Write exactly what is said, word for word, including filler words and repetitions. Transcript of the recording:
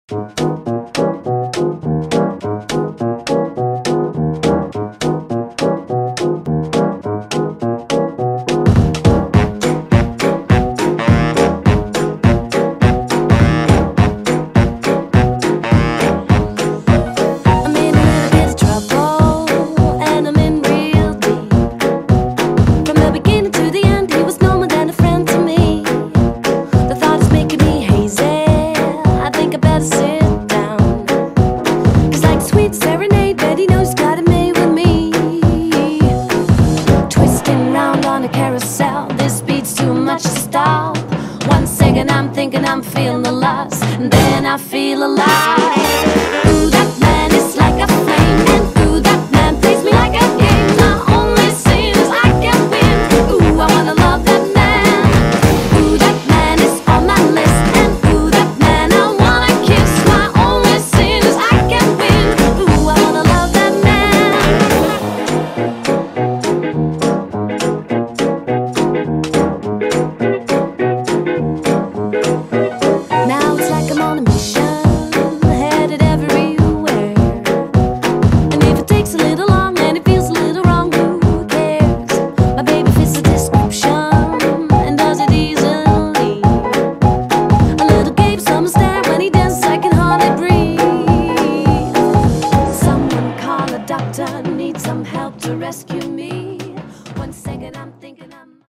Carousel, this beat's too much to stop. One second I'm thinking I'm feeling the loss, and then I feel alive.